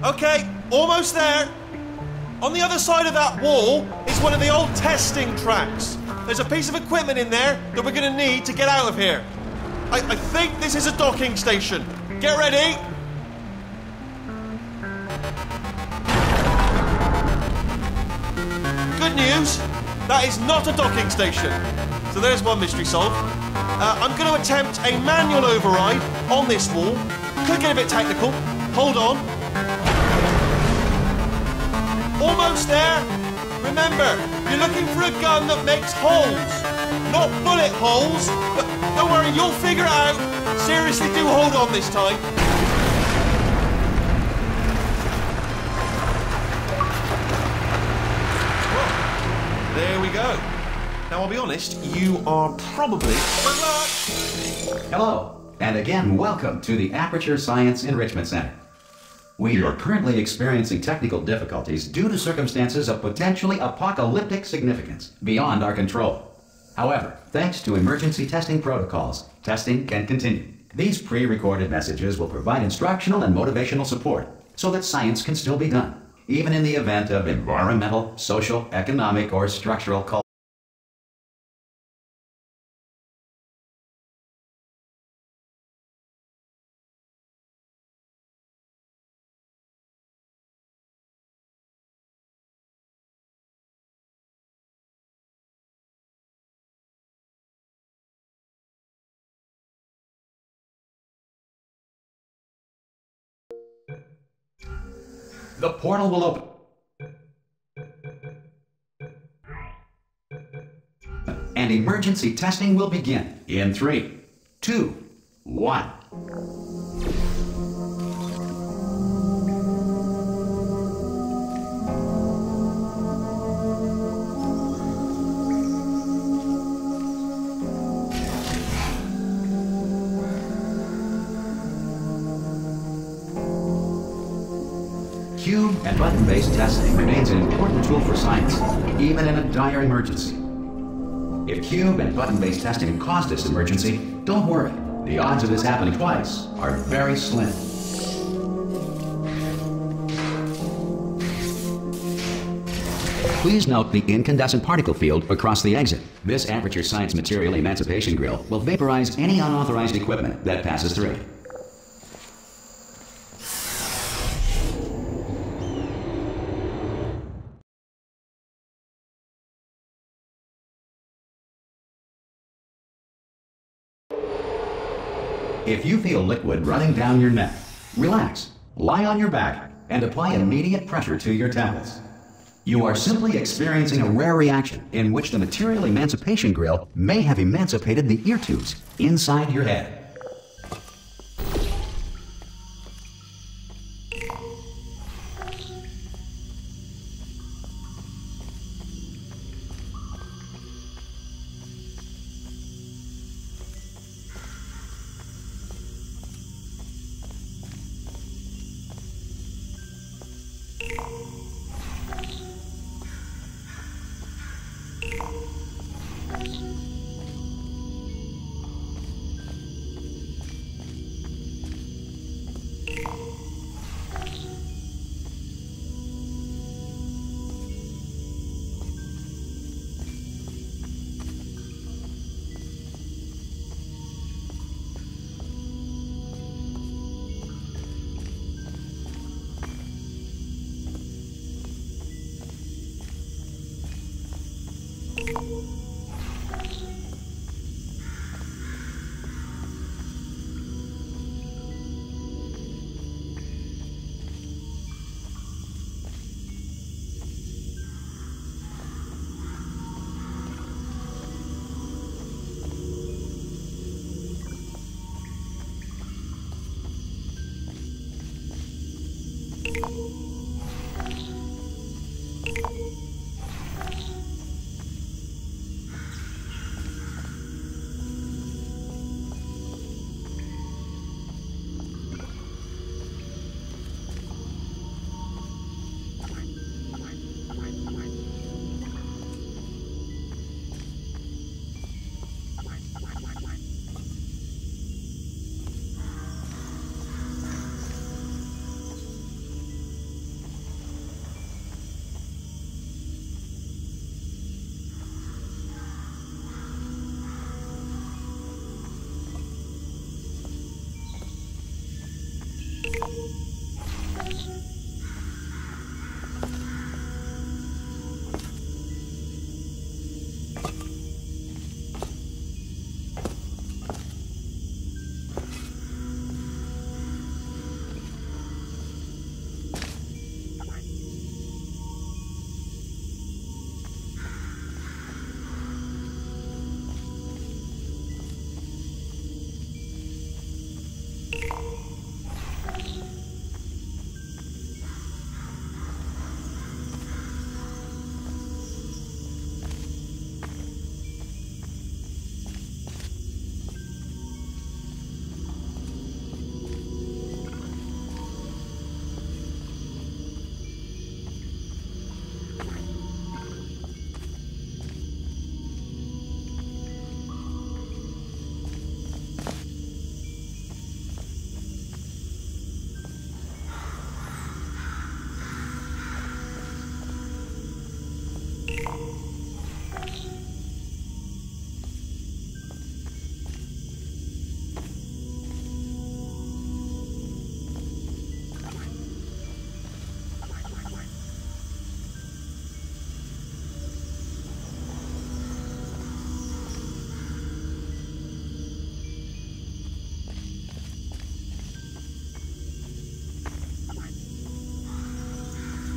Okay, almost there. On the other side of that wall is one of the old testing tracks. There's a piece of equipment in there that we're going to need to get out of here. I think this is a docking station. Get ready. Good news, that is not a docking station. So there's one mystery solved. I'm going to attempt a manual override on this wall. Could get a bit technical. Hold on. Almost there. Remember, you're looking for a gun that makes holes. Not bullet holes, but don't worry, you'll figure it out. Seriously, do hold on this time. Well, there we go. Now, I'll be honest, you are probably... Good luck! Hello, and again, welcome to the Aperture Science Enrichment Center. We are currently experiencing technical difficulties due to circumstances of potentially apocalyptic significance beyond our control. However, thanks to emergency testing protocols, testing can continue. These pre-recorded messages will provide instructional and motivational support so that science can still be done, even in the event of environmental, social, economic, or structural collapse. The portal will open. And emergency testing will begin in 3, 2, 1. Cube and button-based testing remains an important tool for science, even in a dire emergency. If cube and button-based testing caused this emergency, don't worry. The odds of this happening twice are very slim. Please note the incandescent particle field across the exit. This Aperture Science Material Emancipation Grill will vaporize any unauthorized equipment that passes through. If you feel liquid running down your neck, relax, lie on your back, and apply immediate pressure to your temples. You are simply experiencing a rare reaction in which the Material Emancipation Grill may have emancipated the ear tubes inside your head.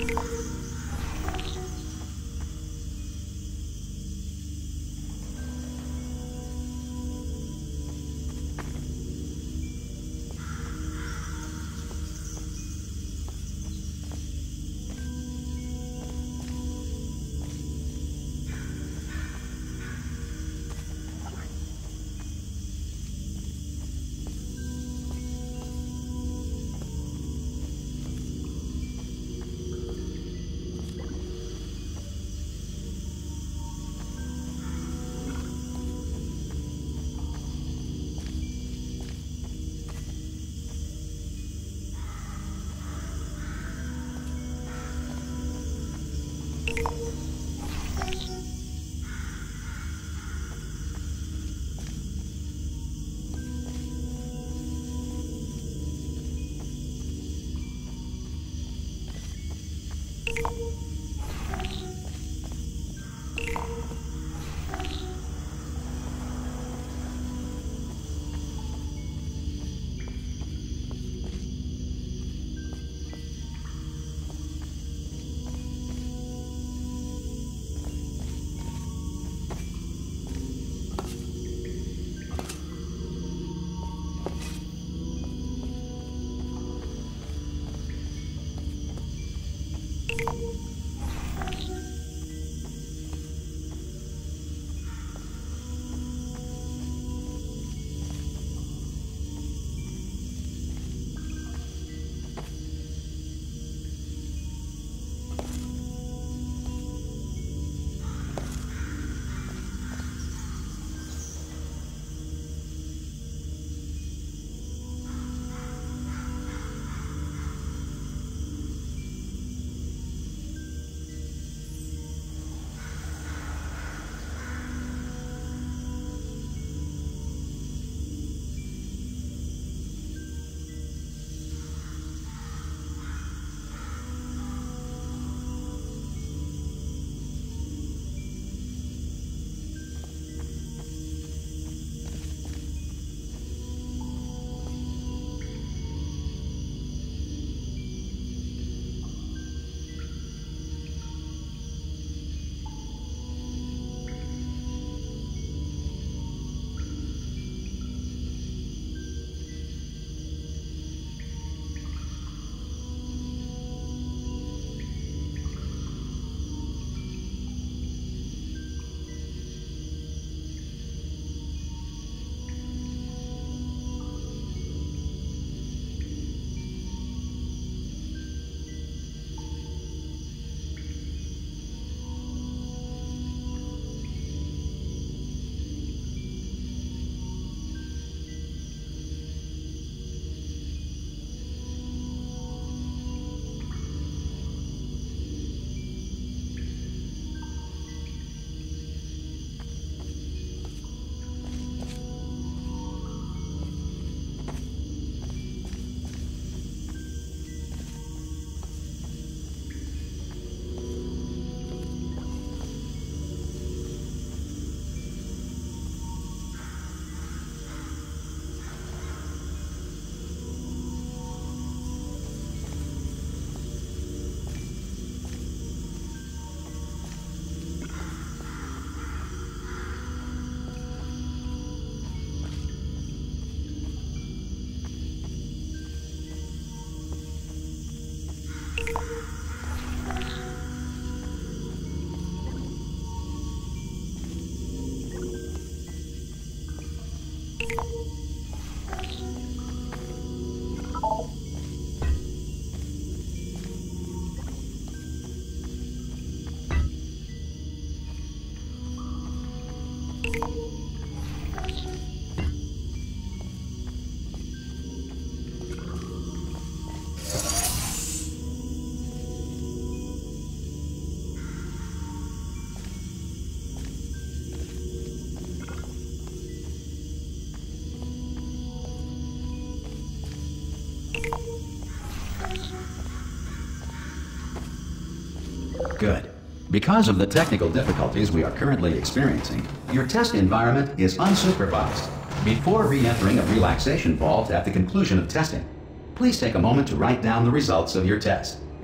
Good. Because of the technical difficulties we are currently experiencing, your test environment is unsupervised. Before re-entering a relaxation vault at the conclusion of testing, please take a moment to write down the results of your test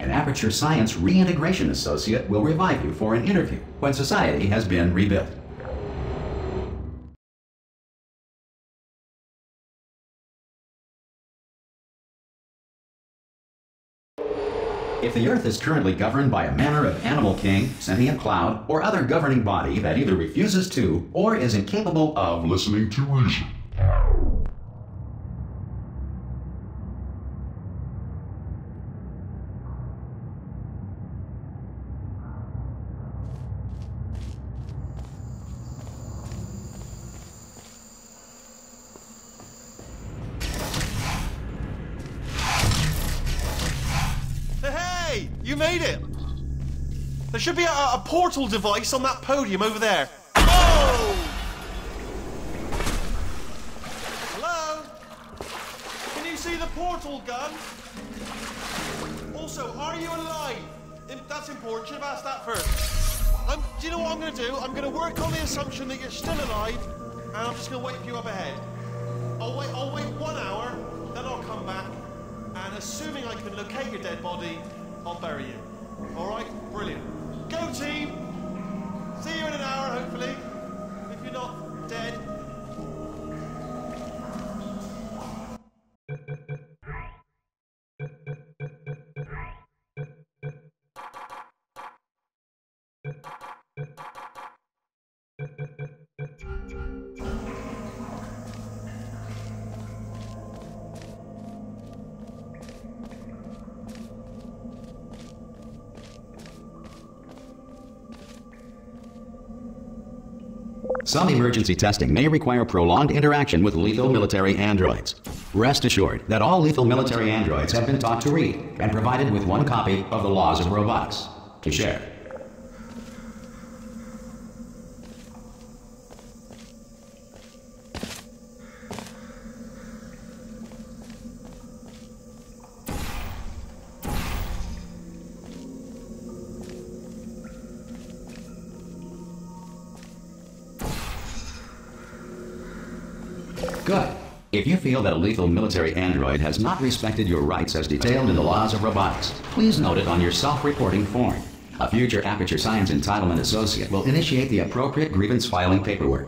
An Aperture Science Reintegration Associate will revive you for an interview when society has been rebuilt. If the Earth is currently governed by a manner of animal king, sentient cloud, or other governing body that either refuses to or is incapable of listening to reason. You made it! There should be a portal device on that podium over there. Oh! Hello? Can you see the portal gun? Also, are you alive? That's important. Should have asked that first. Do you know what I'm going to do? I'm going to work on the assumption that you're still alive, and I'm just going to wait for you up ahead. I'll wait 1 hour, then I'll come back, and assuming I can locate your dead body, I'll bury you. All right? Brilliant. Go, team! See you in an hour, hopefully. If you're not dead. Some emergency testing may require prolonged interaction with lethal military androids. Rest assured that all lethal military androids have been taught to read and provided with one copy of the Laws of Robotics to share. Good. If you feel that a lethal military android has not respected your rights as detailed in the Laws of Robotics, please note it on your self-reporting form. A future Aperture Science Entitlement Associate will initiate the appropriate grievance filing paperwork.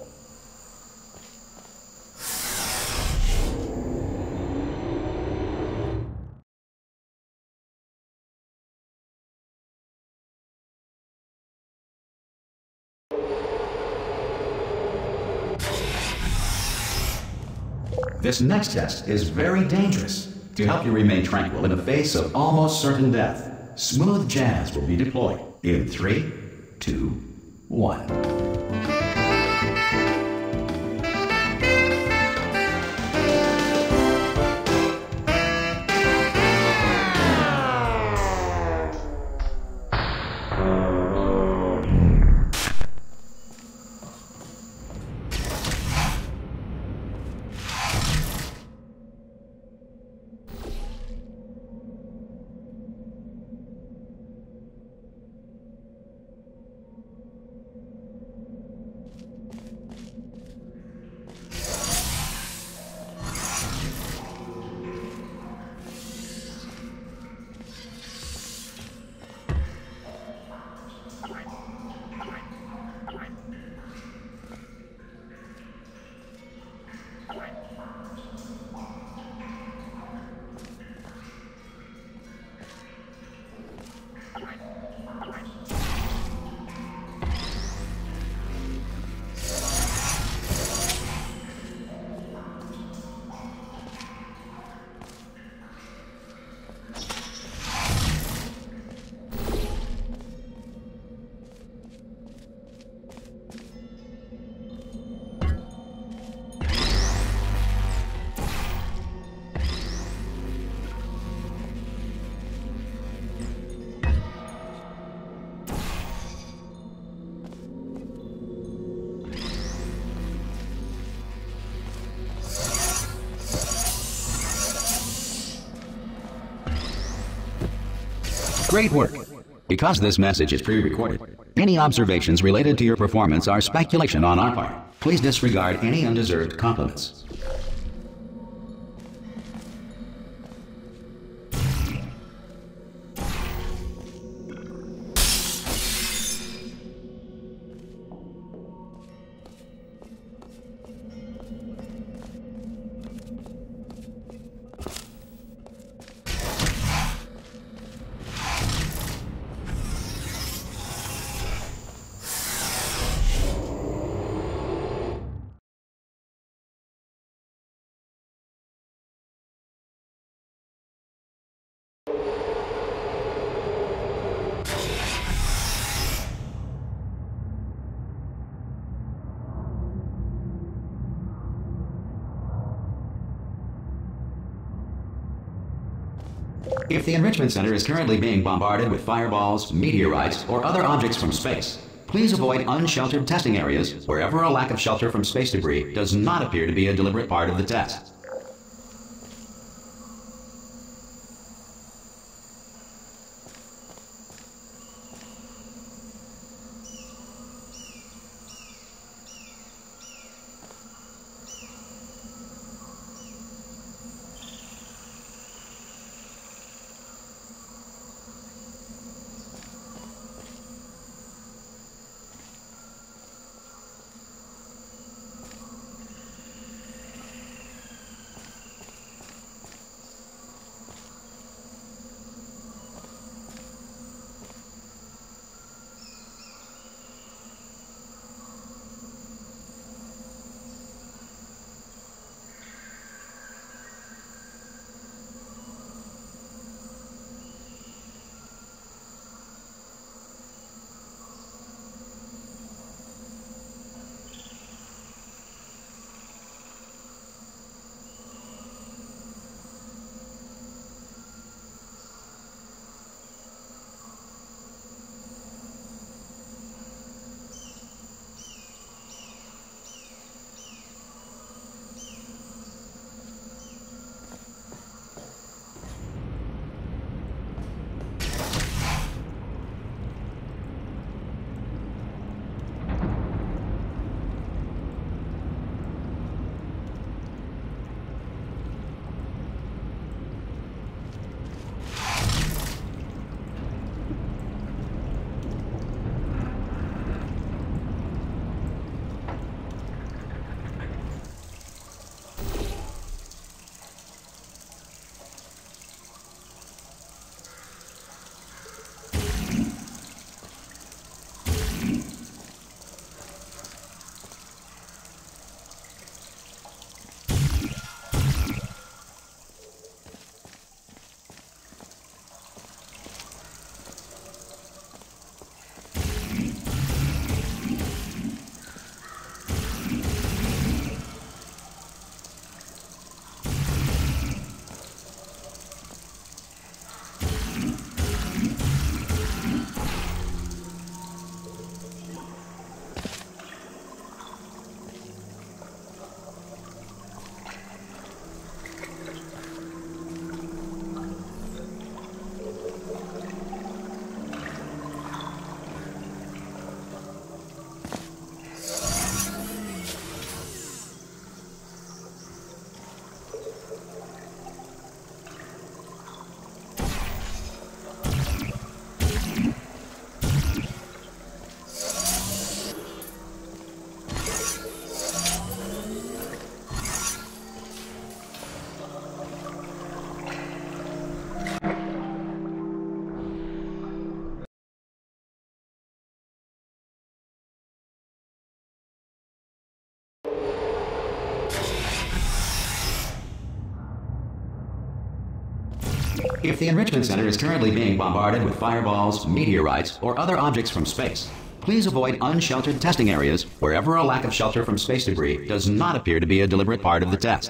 This next test is very dangerous. To help you remain tranquil in the face of almost certain death, smooth jazz will be deployed in 3, 2, 1. Great work! Because this message is pre-recorded, any observations related to your performance are speculation on our part. Please disregard any undeserved compliments. If the Enrichment Center is currently being bombarded with fireballs, meteorites, or other objects from space, please avoid unsheltered testing areas wherever a lack of shelter from space debris does not appear to be a deliberate part of the test. If the Enrichment Center is currently being bombarded with fireballs, meteorites, or other objects from space, please avoid unsheltered testing areas wherever a lack of shelter from space debris does not appear to be a deliberate part of the test.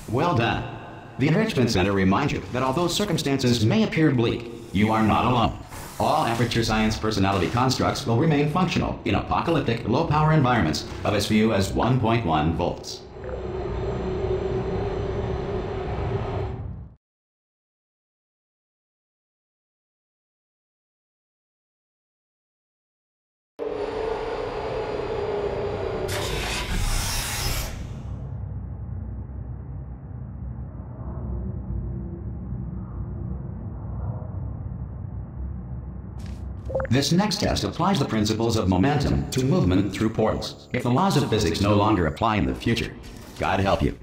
Well done. The Enrichment Center reminds you that although circumstances may appear bleak, you are not alone. All Aperture Science personality constructs will remain functional in apocalyptic, low-power environments of as few as 1.1 volts. This next test applies the principles of momentum to movement through portals. If the laws of physics no longer apply in the future, God help you.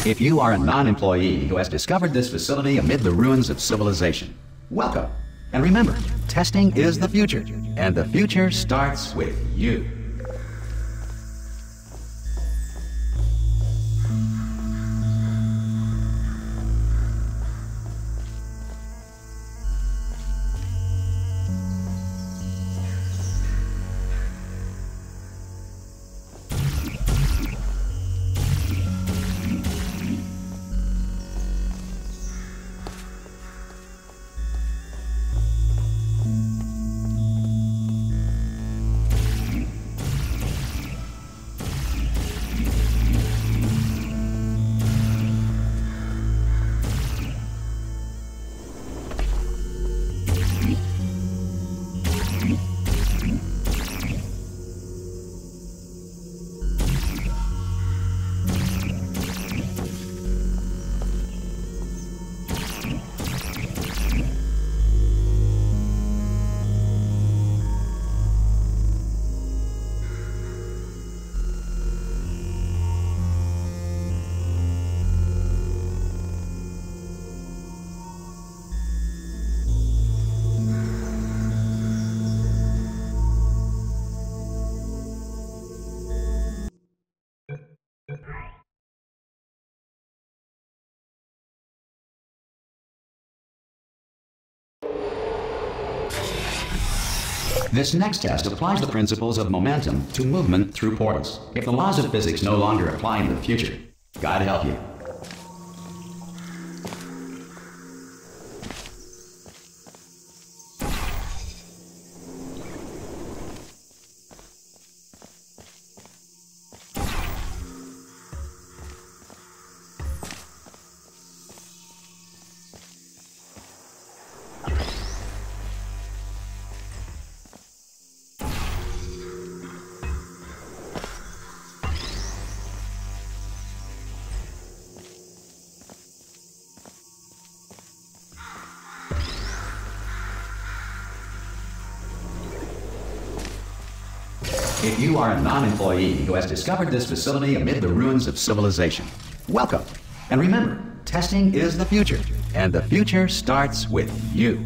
If you are a non-employee who has discovered this facility amid the ruins of civilization, welcome. And remember, testing is the future, and the future starts with you. This next test applies the principles of momentum to movement through portals. If the laws of physics no longer apply in the future, God help you. If you are a non-employee who has discovered this facility amid the ruins of civilization, welcome. And remember, testing is the future, and the future starts with you.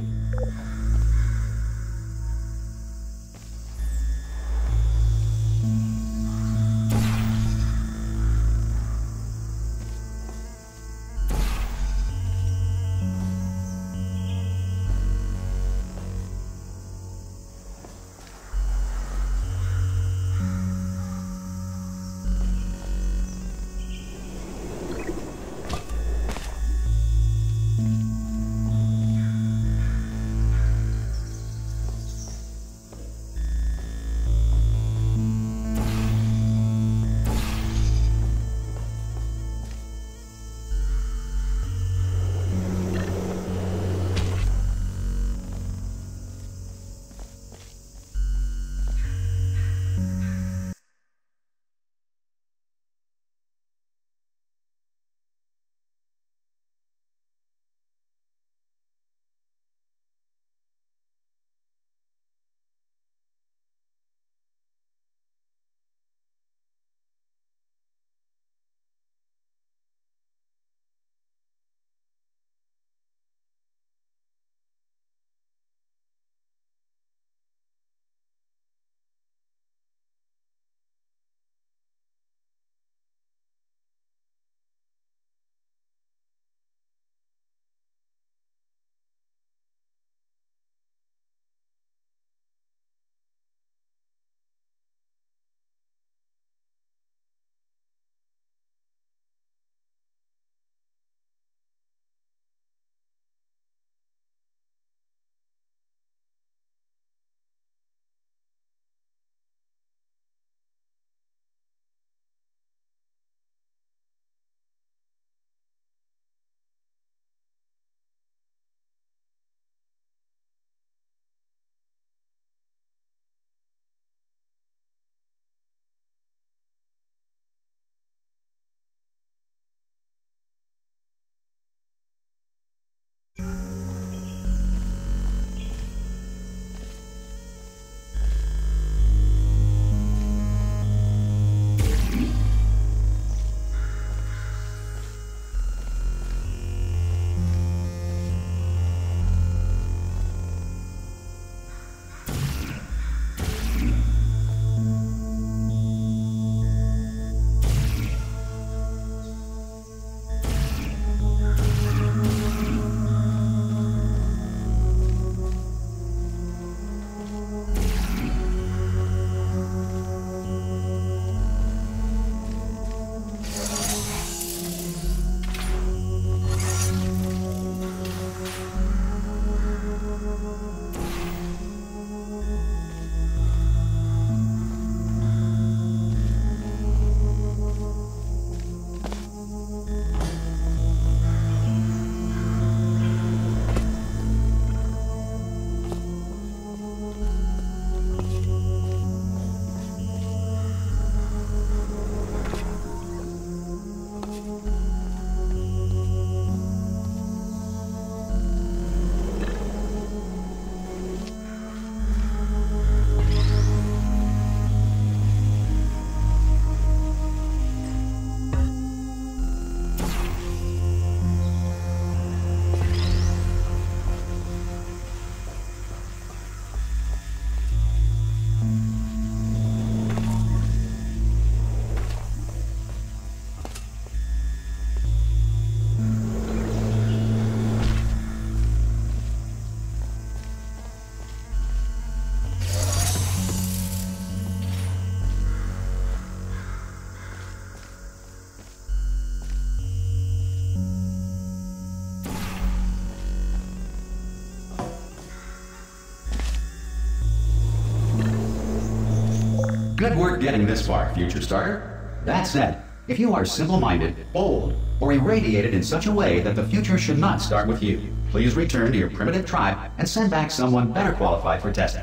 Good work getting this far, future starter. That said, if you are simple-minded, bold, or irradiated in such a way that the future should not start with you, please return to your primitive tribe and send back someone better qualified for testing.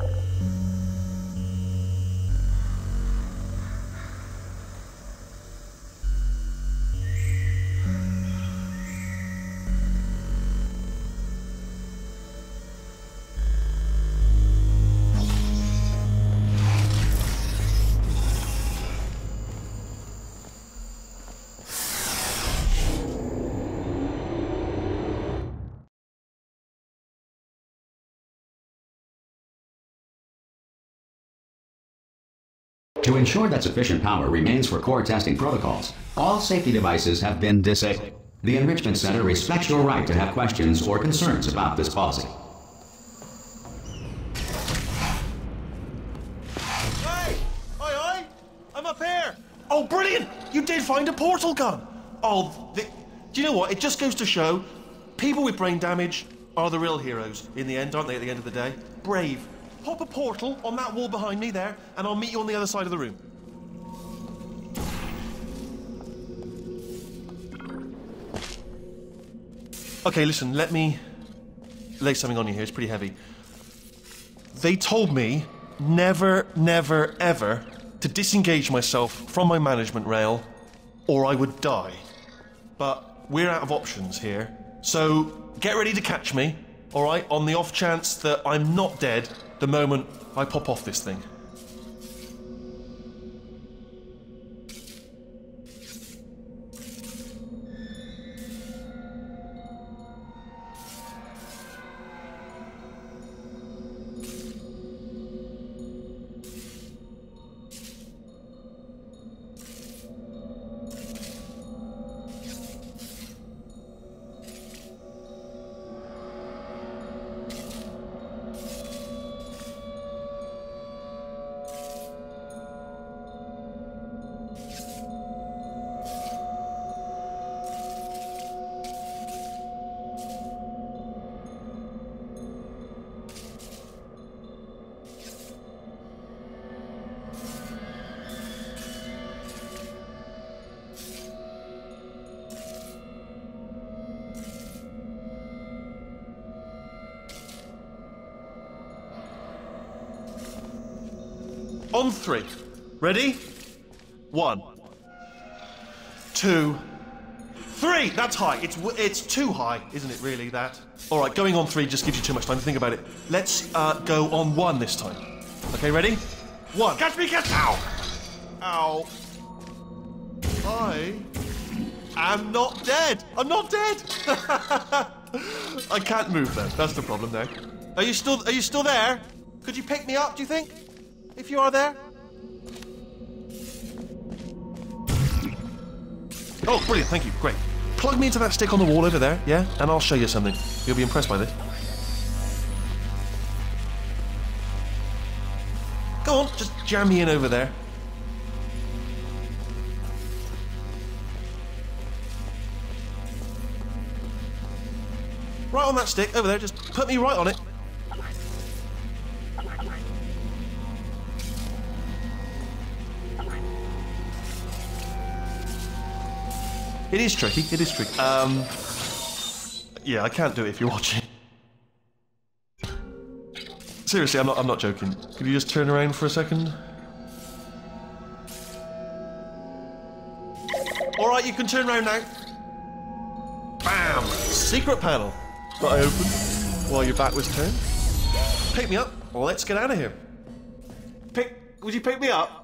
To ensure that sufficient power remains for core testing protocols, all safety devices have been disabled. The Enrichment Center respects your right to have questions or concerns about this policy. Hey! Aye! I'm up here! Oh, brilliant! You did find a portal gun! Oh, do you know what? It just goes to show, people with brain damage are the real heroes in the end, aren't they, at the end of the day? Brave. Pop a portal on that wall behind me there, and I'll meet you on the other side of the room. Okay, listen, let me lay something on you here. It's pretty heavy. They told me never, never, ever to disengage myself from my management rail, or I would die. But we're out of options here, so get ready to catch me, all right, on the off chance that I'm not dead the moment I pop off this thing. On three. Ready? 1, 2, 3. That's high. It's too high, isn't it, really, that? All right, going on 3 just gives you too much time to think about it. Let's go on 1 this time. Okay, ready? 1. Catch me, catch... Ow! Ow. I am not dead. I'm not dead. I can't move, though. That's the problem, though. Are you still there? Could you pick me up, do you think? If you are there? Oh, brilliant, thank you, great. Plug me into that stick on the wall over there, yeah? And I'll show you something. You'll be impressed by this. Go on, just jam me in over there. Right on that stick, over there, just put me right on it. It is tricky, it is tricky. Yeah, I can't do it if you're watching. Seriously, I'm not joking. Could you just turn around for a second? Alright, you can turn around now. Bam! Secret panel. That I opened while your back was turned. Pick me up. Let's get out of here. Would you pick me up?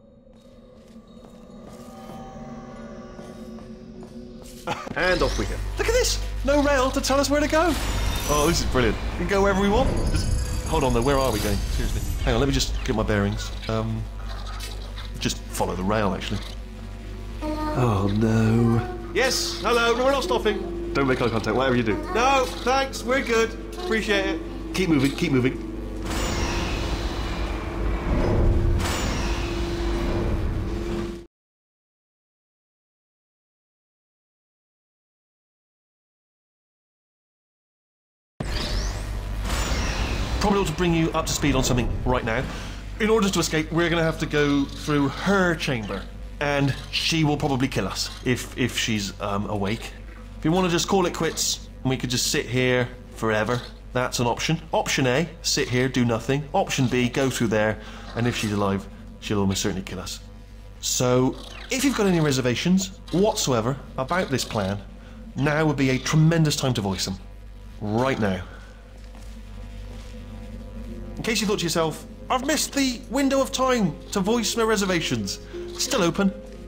And off we go. Look at this! No rail to tell us where to go. Oh, this is brilliant. We can go wherever we want. Just hold on though, where are we going? Seriously. Hang on, let me just get my bearings. Just follow the rail, actually. Oh no. Yes, hello, no, we're not stopping. Don't make eye contact, whatever you do. No, thanks, we're good. Appreciate it. Keep moving, keep moving. Probably ought to bring you up to speed on something right now. In order to escape, we're going to have to go through her chamber. And she will probably kill us if she's awake. If you want to just call it quits, and we could just sit here forever, that's an option. Option A, sit here, do nothing. Option B, go through there, and if she's alive, she'll almost certainly kill us. So, if you've got any reservations whatsoever about this plan, now would be a tremendous time to voice them. Right now. In case you thought to yourself, I've missed the window of time to voice my reservations. Still open.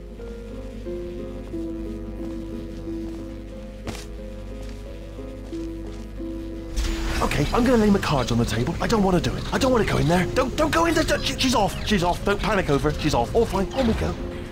Okay, I'm going to lay my cards on the table. I don't want to do it. I don't want to go in there. Don't go in there. She's off. She's off. Don't panic over her. She's off. All fine. On we go.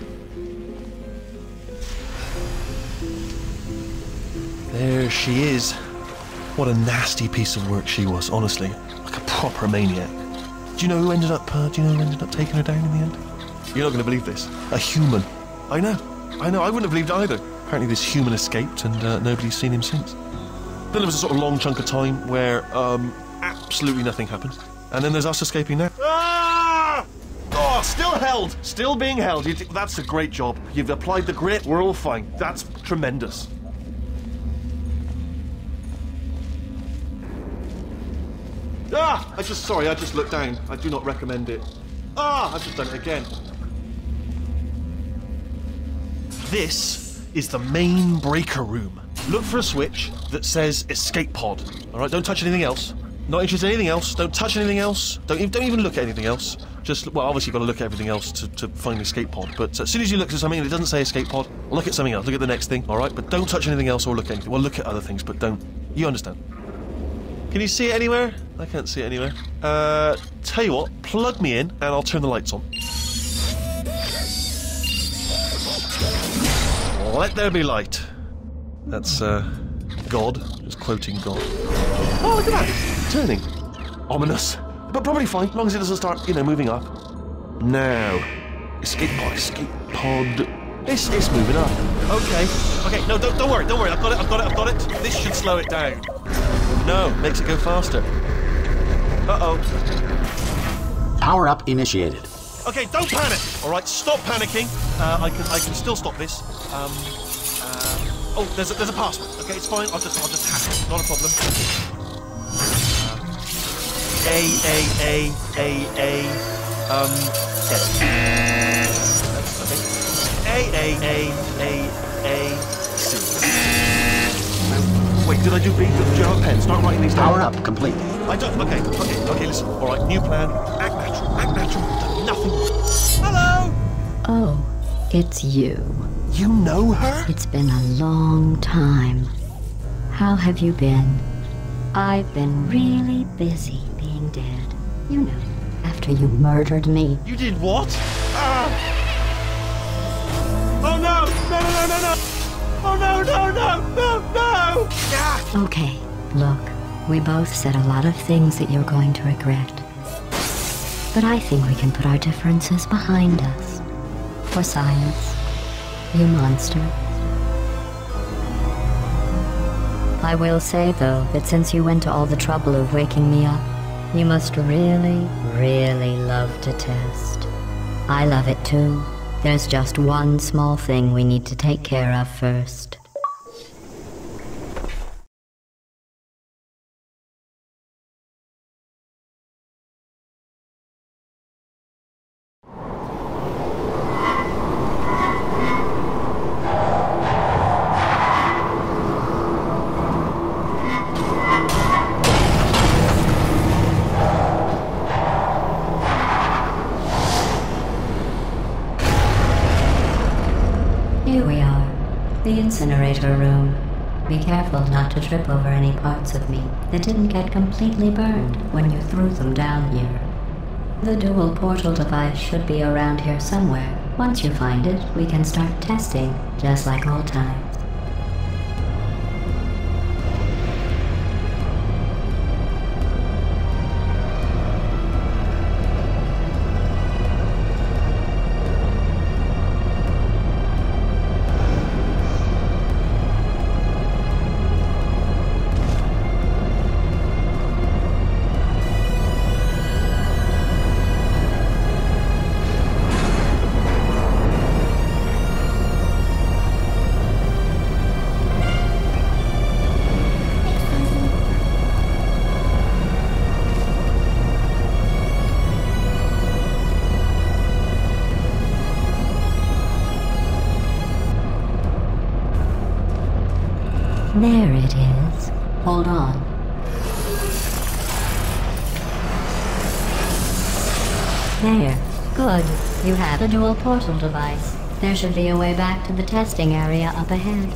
There she is. What a nasty piece of work she was, honestly. Like a proper maniac. Do you know who ended up taking her down in the end? You're not going to believe this. A human. I know. I wouldn't have believed it either. Apparently this human escaped and nobody's seen him since. Then there was a sort of long chunk of time where absolutely nothing happened. And then there's us escaping now. Ah! Oh, still held. Still being held. That's a great job. You've applied the grit. We're all fine. That's tremendous. Ah! I just looked down. I do not recommend it. Ah! I've just done it again. This is the main breaker room. Look for a switch that says escape pod. All right, don't touch anything else. Not interested in anything else. Don't touch anything else. Don't even look at anything else. Just, well, obviously you've got to look at everything else to find the escape pod. But as soon as you look at something and it doesn't say escape pod, look at something else. Look at the next thing, all right? But don't touch anything else or look at anything. Well, look at other things, but don't. You understand. Can you see it anywhere? I can't see it anywhere. Tell you what, plug me in and I'll turn the lights on. Let there be light. That's, God. Just quoting God. Oh, look at that! Turning. Ominous. But probably fine, as long as it doesn't start, moving up. Now. Escape pod. It's moving up. Okay, no, don't worry. I've got it. This should slow it down. No, makes it go faster. Uh-oh. Power up initiated. Okay, don't panic! Alright, stop panicking. I can still stop this. Oh, there's a password. Okay, it's fine. I'll just hack it. Not a problem. C. Wait, did I do B? Do you have a pen? Start writing these down. Power up complete. I don't. Okay, listen. Alright, new plan. Act natural. Done nothing. Hello! Oh, it's you. You know her? It's been a long time. How have you been? I've been really busy being dead. You know, after you murdered me. You did what? Oh no! No! Oh no! Ah! Okay, look, we both said a lot of things that you're going to regret. But I think we can put our differences behind us. For science. You monster. I will say, though, that since you went to all the trouble of waking me up, you must really, really love to test. I love it too. There's just one small thing we need to take care of first. Here we are, the incinerator room. Be careful not to trip over any parts of me that didn't get completely burned when you threw them down here. The dual portal device should be around here somewhere. Once you find it, we can start testing, just like old times. There it is. Hold on. There. Good. You have the dual portal device. There should be a way back to the testing area up ahead.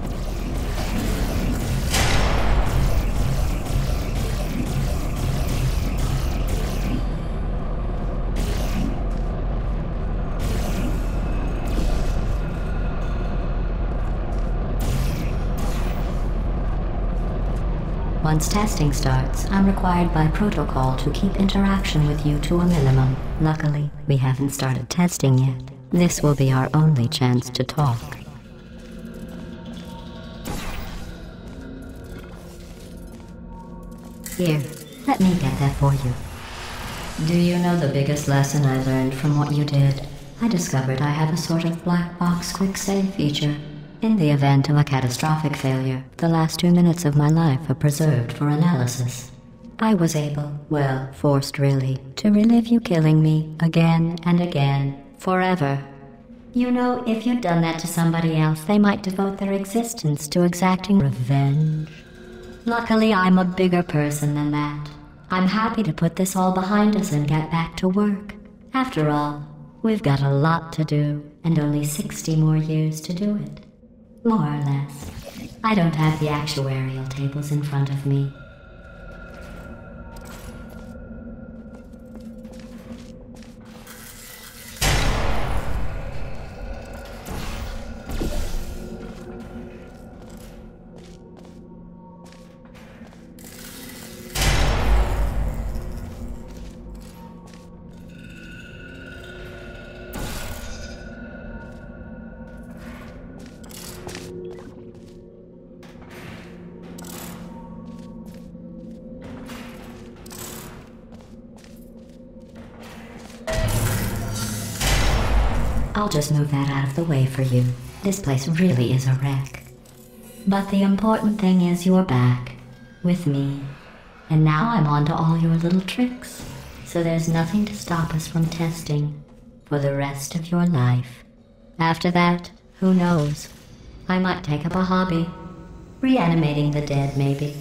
Once testing starts, I'm required by protocol to keep interaction with you to a minimum. Luckily, we haven't started testing yet. This will be our only chance to talk. Here, let me get that for you. Do you know the biggest lesson I learned from what you did? I discovered I have a sort of black box quick save feature. In the event of a catastrophic failure, the last 2 minutes of my life are preserved for analysis. I was able, well, forced really, to relive you killing me again and again, forever. You know, if you'd done that to somebody else, they might devote their existence to exacting revenge. Luckily, I'm a bigger person than that. I'm happy to put this all behind us and get back to work. After all, we've got a lot to do, and only 60 more years to do it. More or less. I don't have the actuarial tables in front of me. I'll just move that out of the way for you. This place really is a wreck. But the important thing is you're back. With me. And now I'm on to all your little tricks. So there's nothing to stop us from testing. For the rest of your life. After that, who knows? I might take up a hobby. Reanimating the dead, maybe.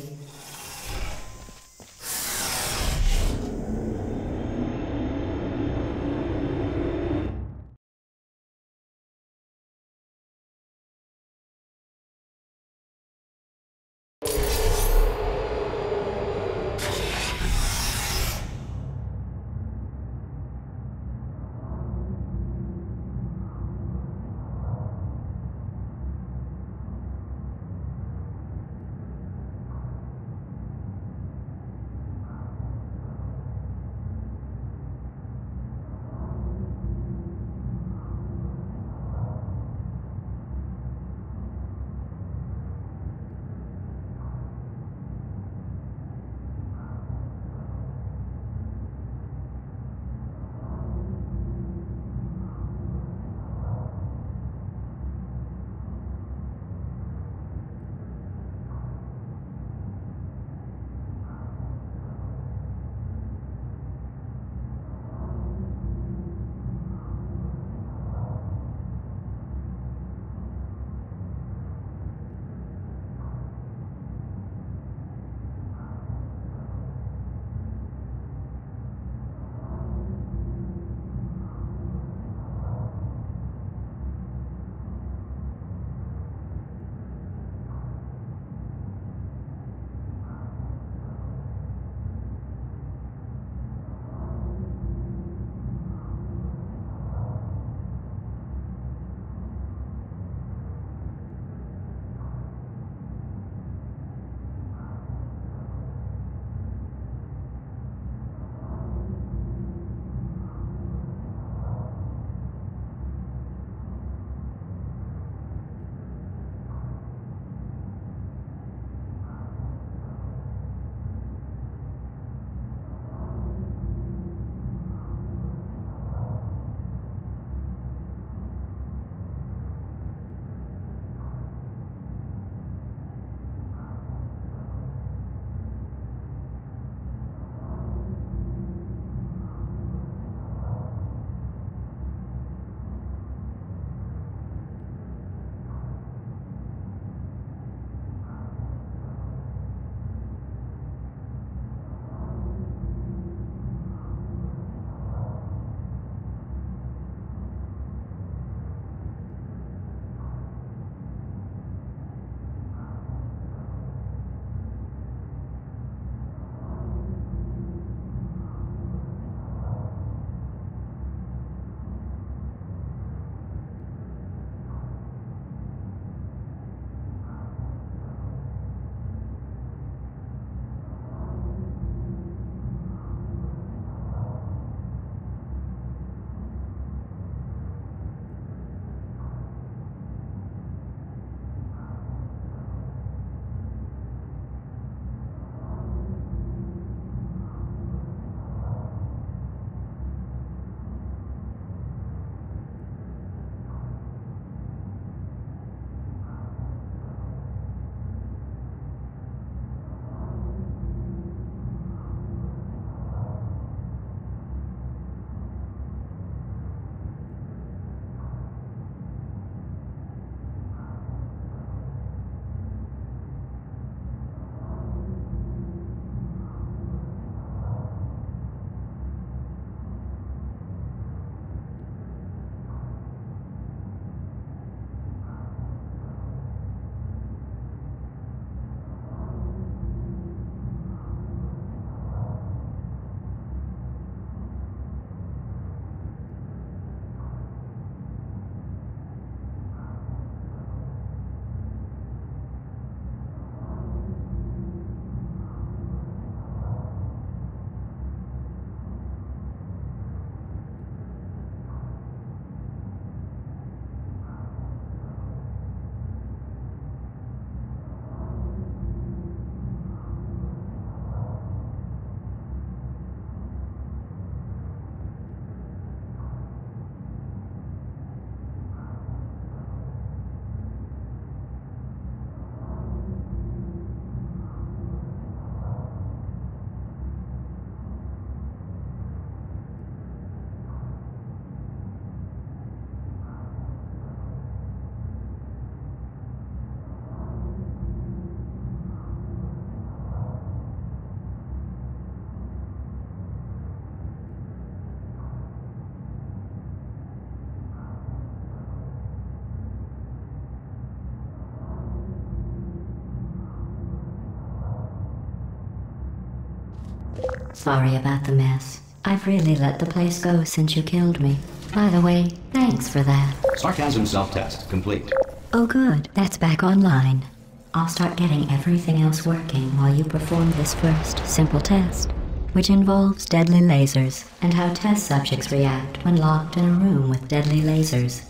Sorry about the mess. I've really let the place go since you killed me. By the way, thanks for that. Sarcasm self-test complete. Oh good, that's back online. I'll start getting everything else working while you perform this first simple test, which involves deadly lasers and how test subjects react when locked in a room with deadly lasers.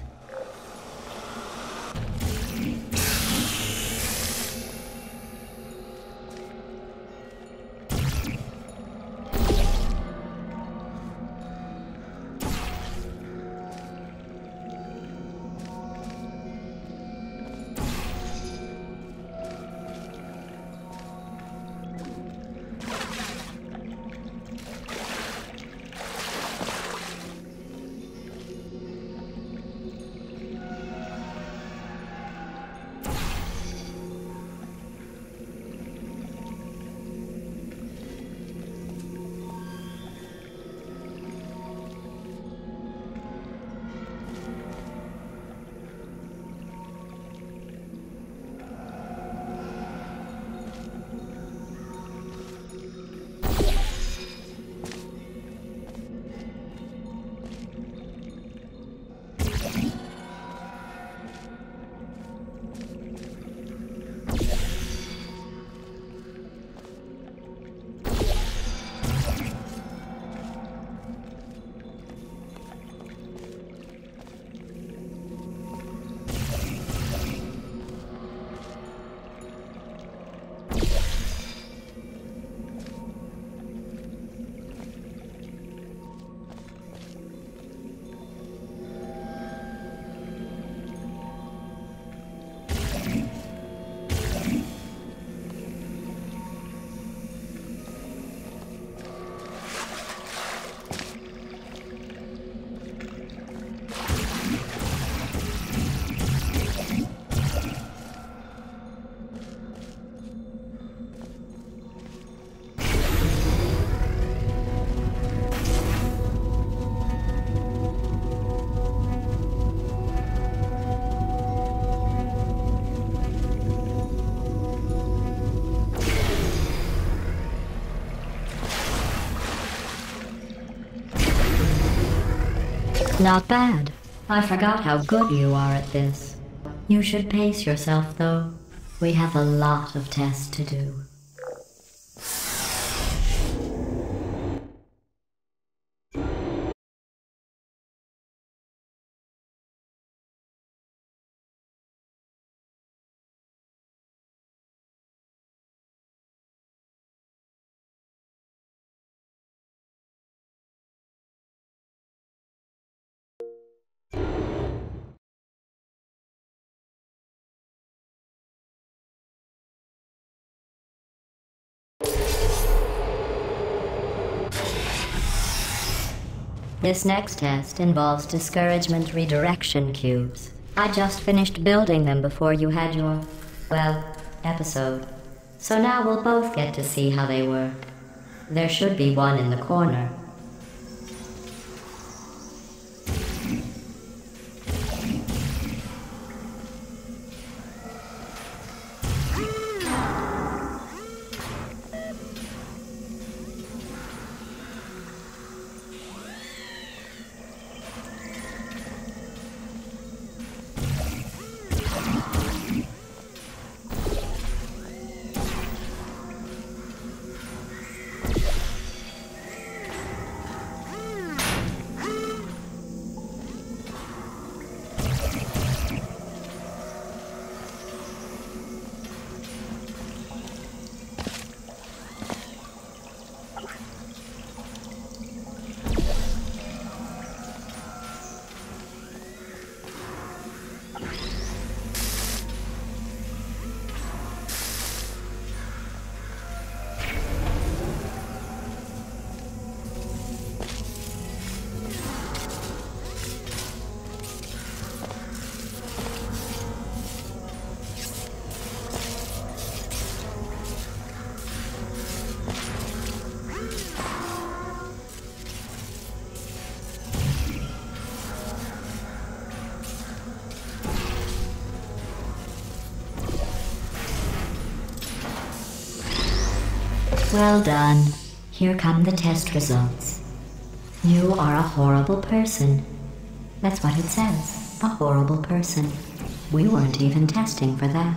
Not bad. I forgot how good you are at this. You should pace yourself, though. We have a lot of tests to do. This next test involves discouragement redirection cubes. I just finished building them before you had your, well, episode. So now we'll both get to see how they work. There should be one in the corner. Well done. Here come the test results. You are a horrible person. That's what it says. A horrible person. We weren't even testing for that.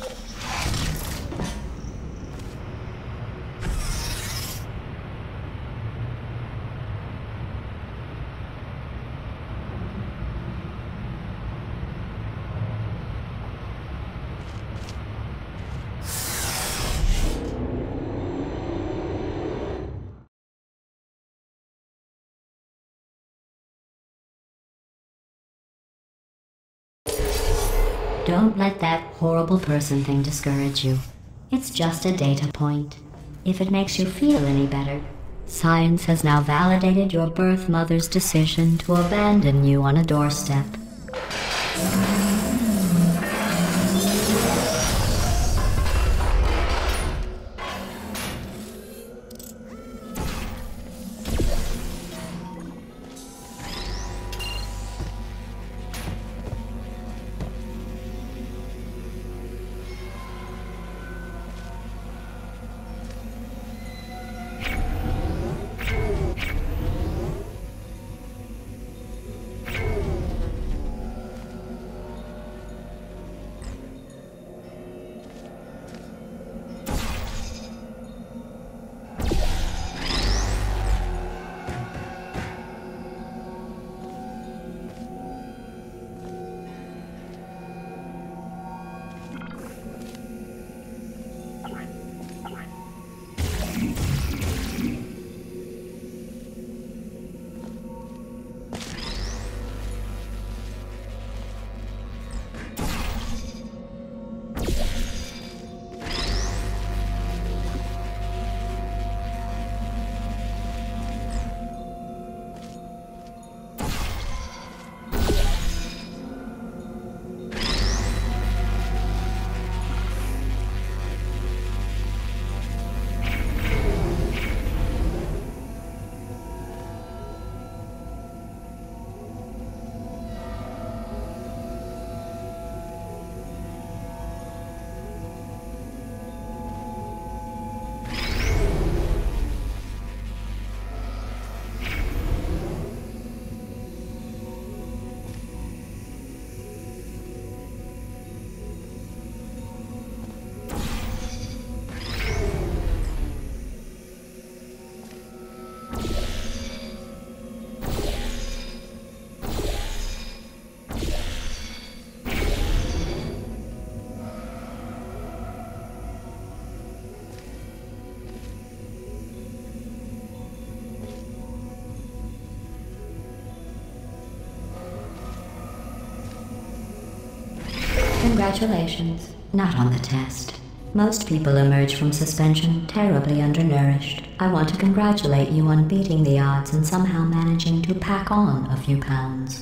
Don't let that horrible person thing discourage you. It's just a data point. If it makes you feel any better, science has now validated your birth mother's decision to abandon you on a doorstep. Congratulations. Not on the test. Most people emerge from suspension terribly undernourished. I want to congratulate you on beating the odds and somehow managing to pack on a few pounds.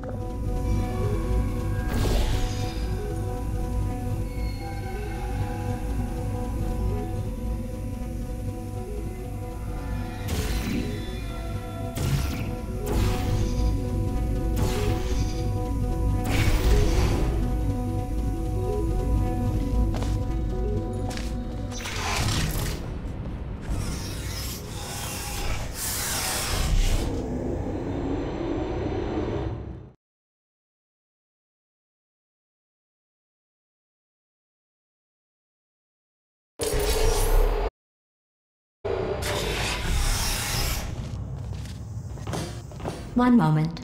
One moment.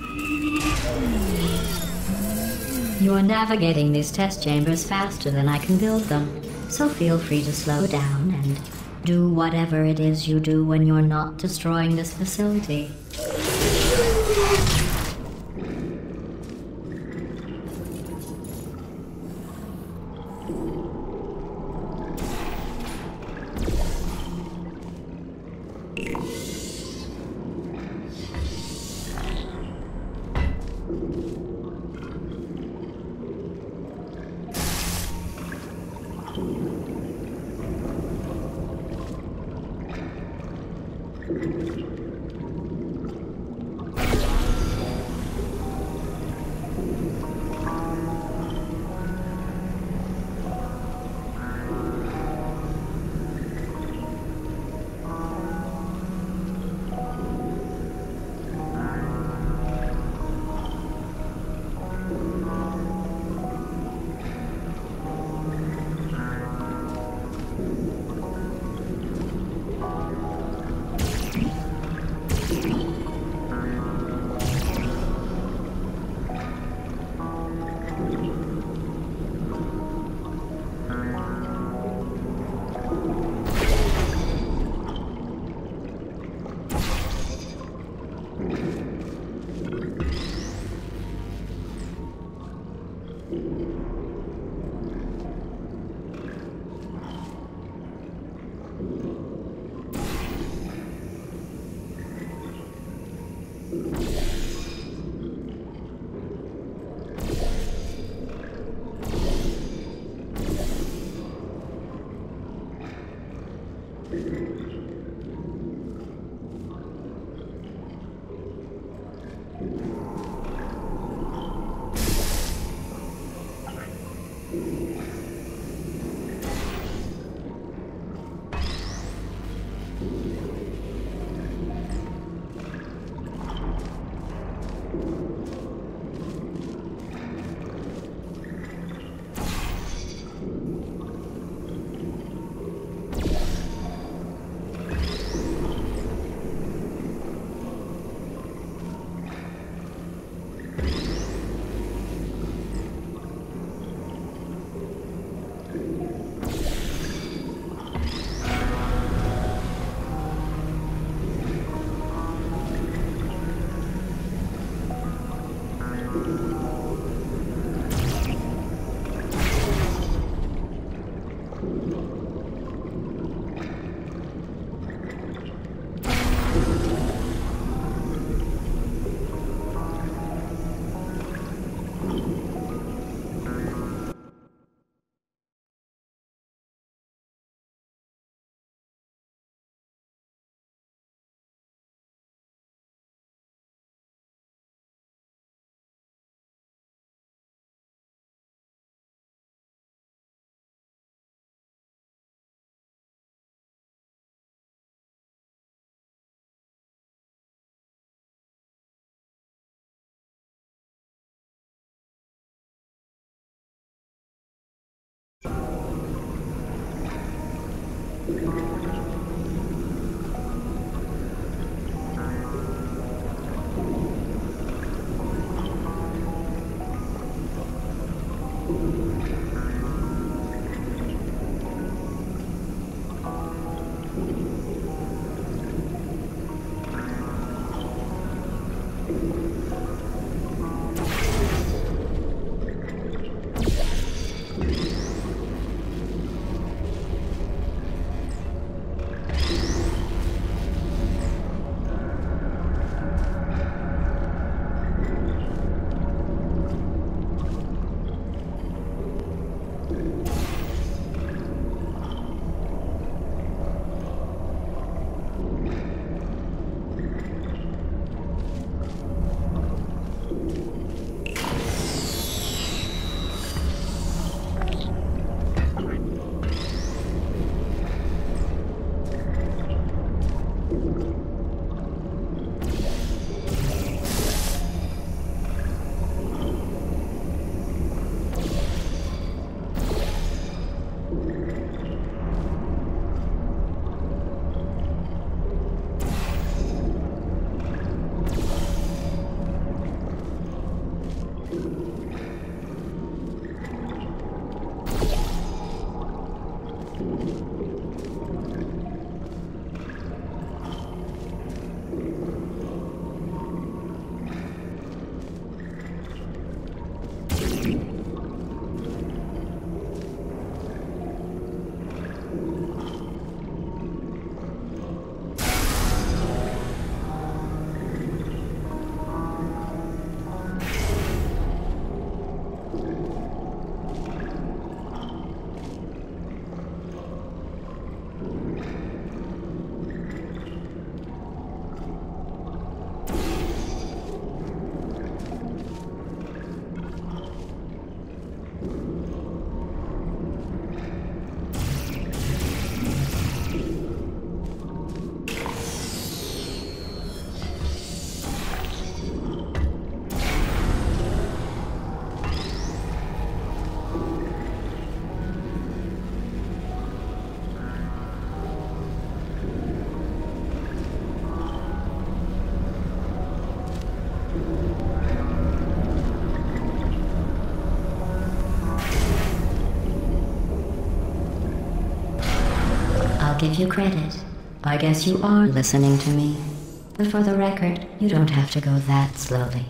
You are navigating these test chambers faster than I can build them, so feel free to slow down and do whatever it is you do when you're not destroying this facility. Give you credit. I guess you are listening to me. But for the record, you don't have to go that slowly.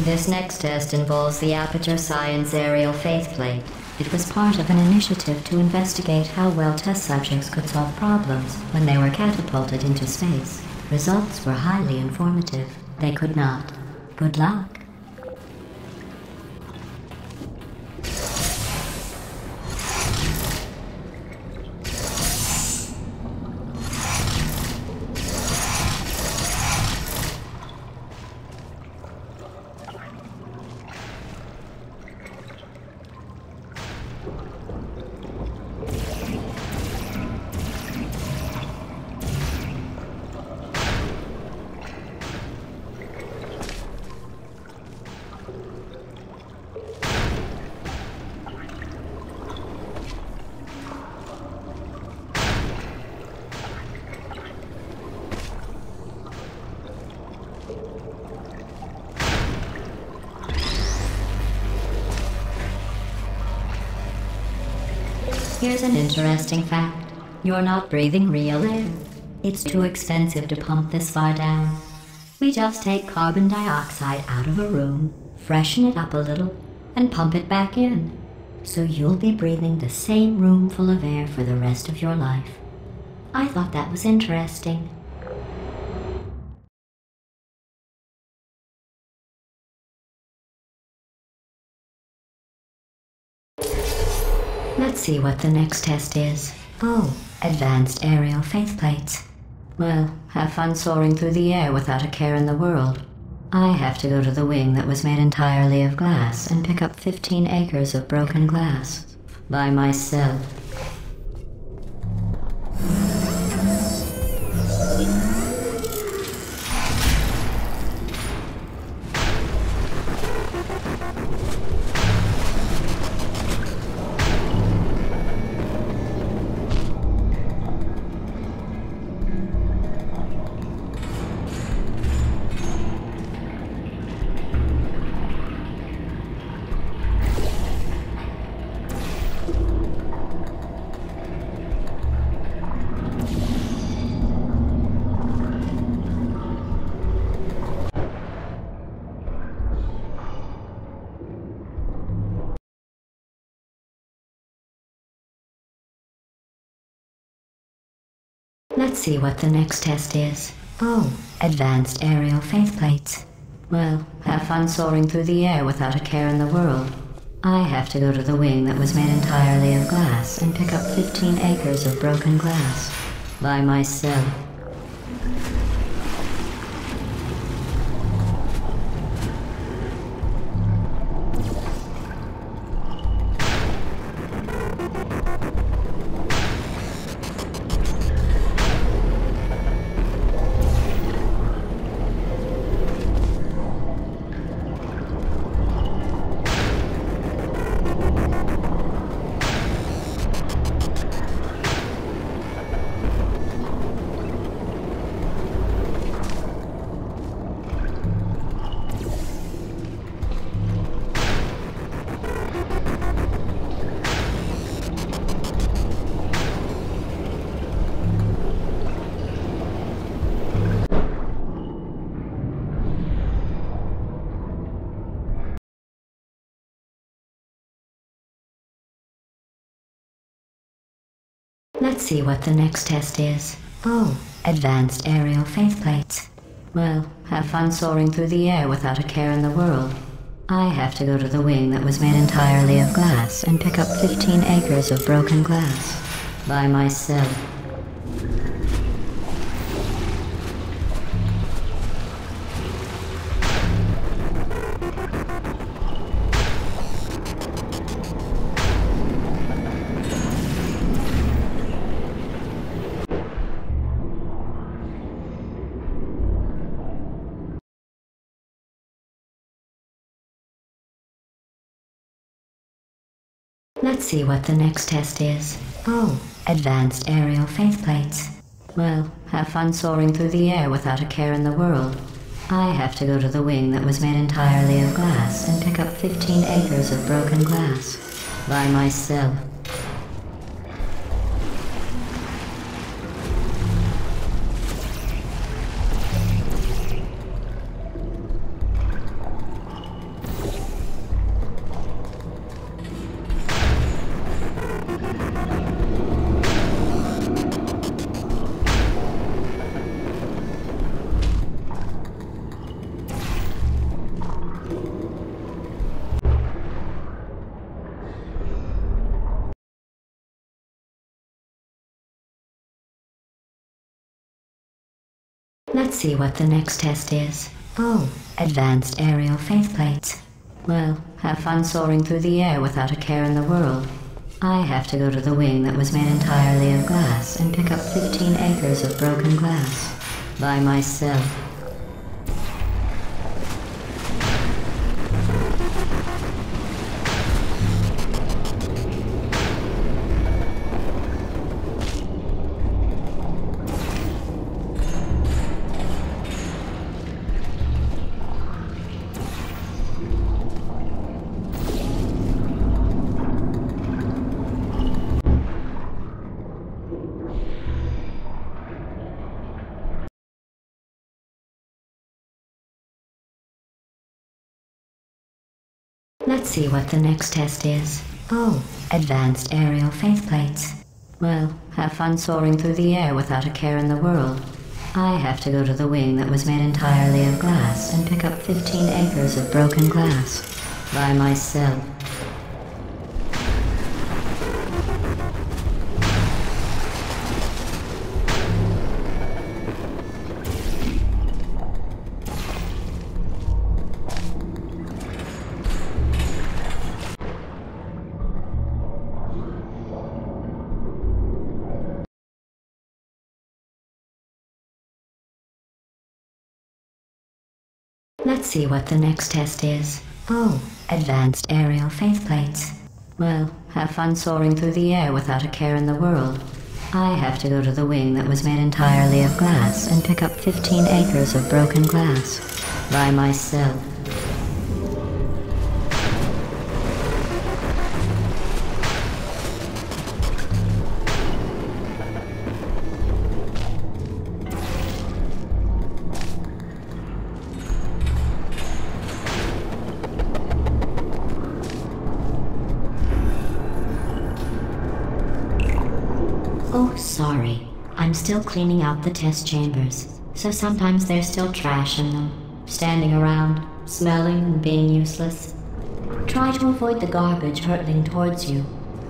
This next test involves the Aperture Science Aerial Faith Plate. It was part of an initiative to investigate how well test subjects could solve problems when they were catapulted into space. Results were highly informative. They could not. Good luck. Here's an interesting fact. You're not breathing real air. It's too expensive to pump this far down. We just take carbon dioxide out of a room, freshen it up a little, and pump it back in. So you'll be breathing the same room full of air for the rest of your life. I thought that was interesting. Let's see what the next test is. Oh, advanced aerial faith plates. Well, have fun soaring through the air without a care in the world. I have to go to the wing that was made entirely of glass and pick up 15 acres of broken glass. By myself. Let's see what the next test is. Oh, advanced aerial faith plates. Well, have fun soaring through the air without a care in the world. I have to go to the wing that was made entirely of glass and pick up 15 acres of broken glass. By myself. Let's see what the next test is. Oh, advanced aerial faith plates. Well, have fun soaring through the air without a care in the world. I have to go to the wing that was made entirely of glass and pick up 15 acres of broken glass. By myself. Let's see what the next test is. Oh, advanced aerial faith plates. Well, have fun soaring through the air without a care in the world. I have to go to the wing that was made entirely of glass and pick up 15 acres of broken glass. By myself. Let's see what the next test is. Oh, advanced aerial faceplates. Well, have fun soaring through the air without a care in the world. I have to go to the wing that was made entirely of glass and pick up 15 acres of broken glass. By myself. Let's see what the next test is. Oh, advanced aerial faceplates. Well, have fun soaring through the air without a care in the world. I have to go to the wing that was made entirely of glass and pick up 15 acres of broken glass. By myself. Let's see what the next test is. Oh, advanced aerial faceplates. Well, have fun soaring through the air without a care in the world. I have to go to the wing that was made entirely of glass and pick up 15 acres of broken glass. By myself. Oh, sorry. I'm still cleaning out the test chambers, so sometimes there's still trash in them, standing around, smelling and being useless. Try to avoid the garbage hurtling towards you.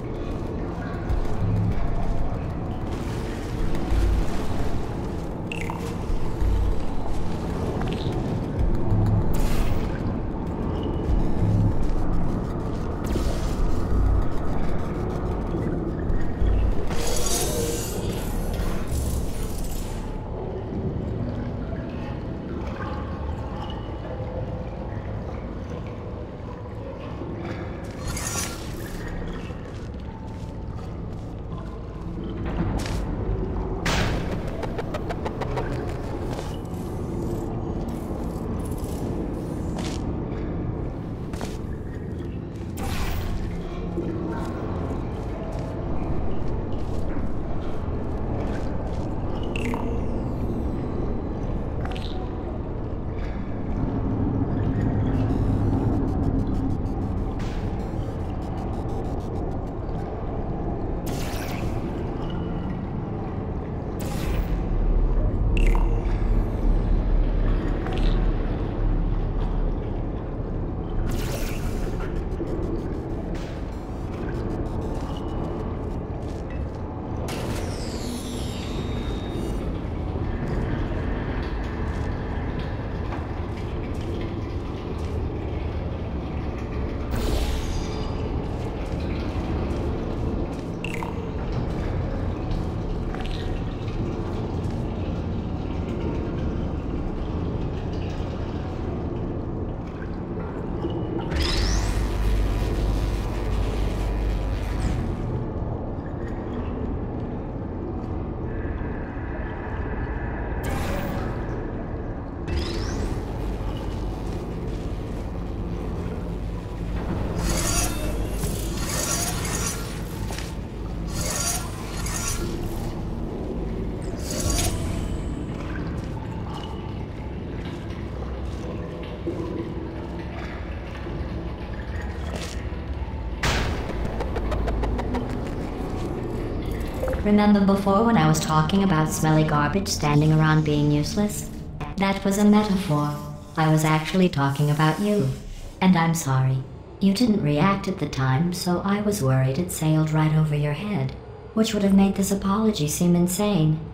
Remember before when I was talking about smelly garbage standing around being useless? That was a metaphor. I was actually talking about you. And I'm sorry. You didn't react at the time, so I was worried it sailed right over your head, which would have made this apology seem insane.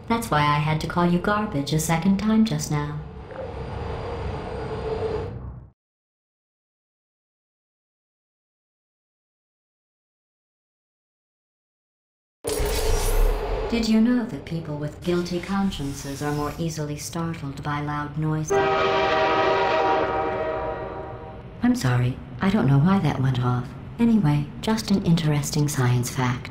That's why I had to call you garbage a second time just now. Did you know that people with guilty consciences are more easily startled by loud noises? I'm sorry, I don't know why that went off. Anyway, just an interesting science fact.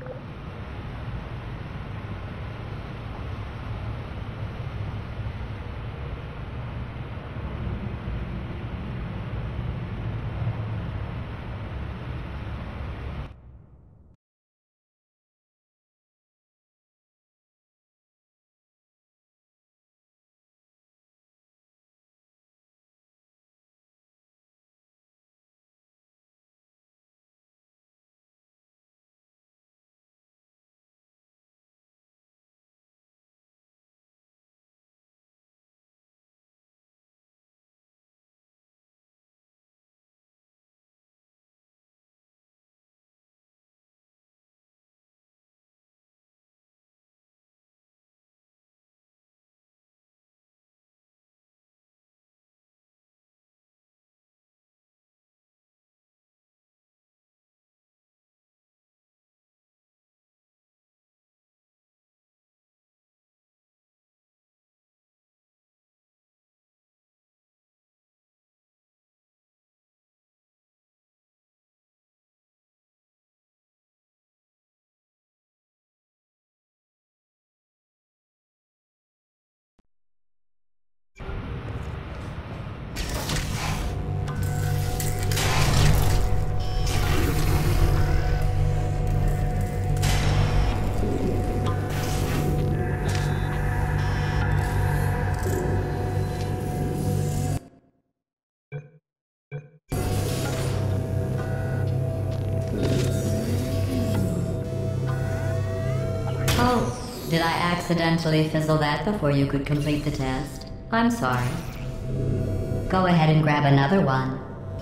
Oh, did I accidentally fizzle that before you could complete the test? I'm sorry. Go ahead and grab another one.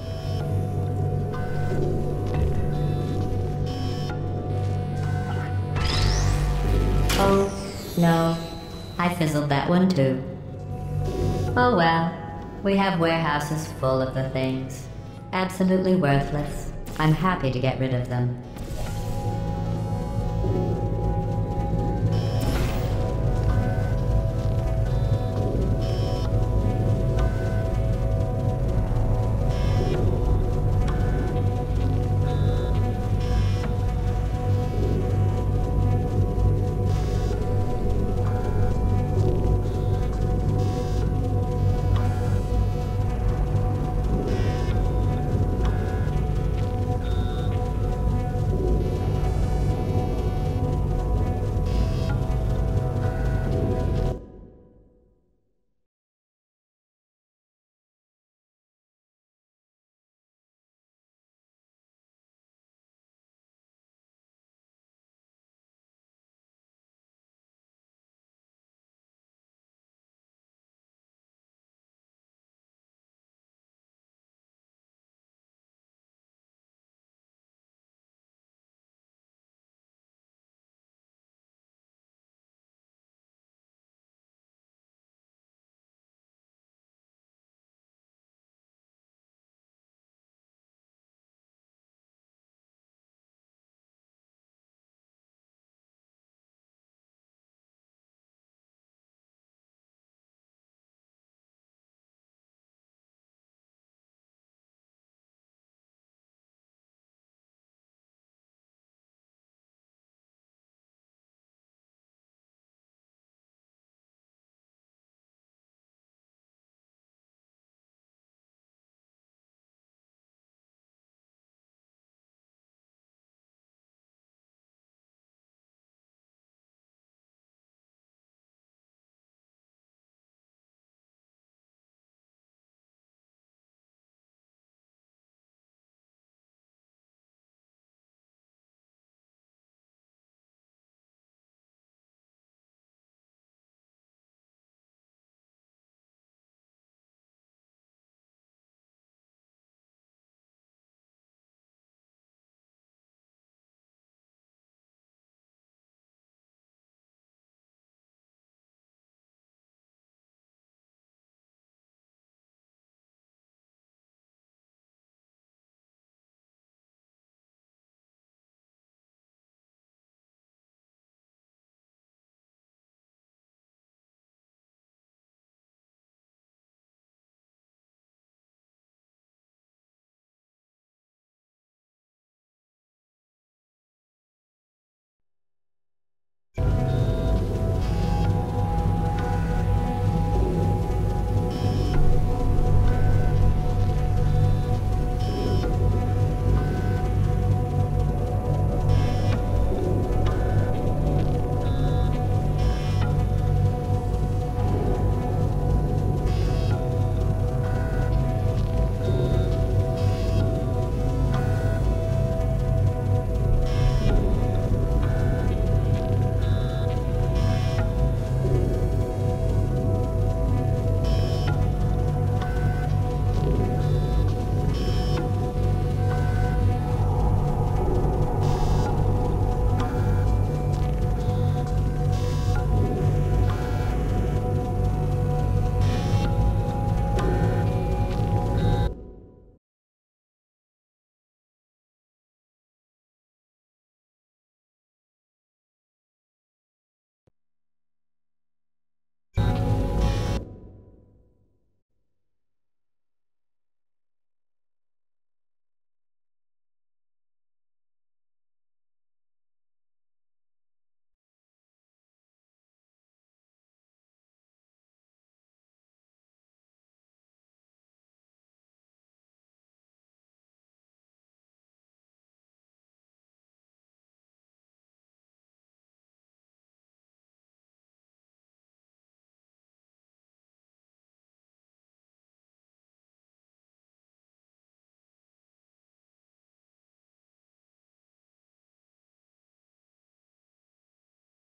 Oh, no. I fizzled that one too. Oh well. We have warehouses full of the things. Absolutely worthless. I'm happy to get rid of them.